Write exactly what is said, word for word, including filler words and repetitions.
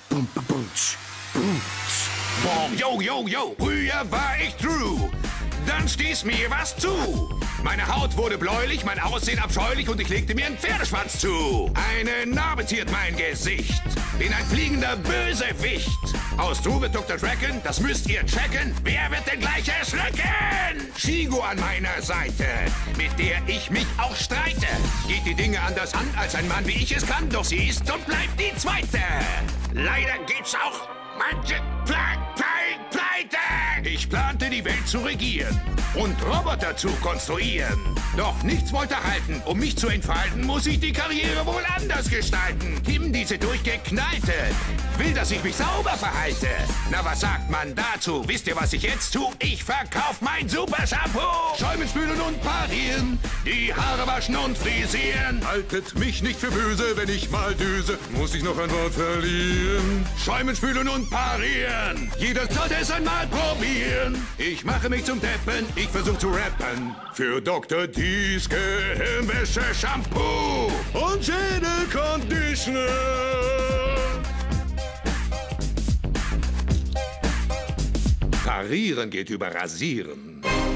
Bum, bum, bum, bum. Boom, yo, yo, yo, früher war ich true. Dann stieß mir was zu. Meine Haut wurde bläulich, mein Aussehen abscheulich und ich legte mir einen Pferdeschwanz zu. Eine Narbe ziert mein Gesicht. Bin ein fliegender Bösewicht. Aus True wird Doktor Draken, das müsst ihr checken. Wer wird denn gleich erschrecken? Shigo an meiner Seite, mit der ich mich auch streite. Geht die Dinge anders an, als ein Mann wie ich es kann. Doch sie ist und bleibt die Zweite. Leider gibt's auch manche Pleite. Ich plante, die Welt zu regieren und Roboter zu konstruieren. Doch nichts wollte halten. Um mich zu entfalten, muss ich die Karriere wohl anders gestalten. Kim, diese durchgeknallte, will, dass ich mich sauber verhalte. Na, was sagt man dazu? Wisst ihr, was ich jetzt tu? Ich verkauf mein Super-Shampoo. Schäumen, spülen und parieren, die Haare waschen und frisieren. Haltet mich nicht für böse, wenn ich mal düse, muss ich noch ein Wort verlieren. Schäumen, spülen und parieren, jeder sollte es einmal probieren. Ich mache mich zum Deppen, ich versuch zu rappen. Für Doktor D's Gehirnwäsche-Shampoo Und Schädel-Conditioner. Parieren geht über Rasieren.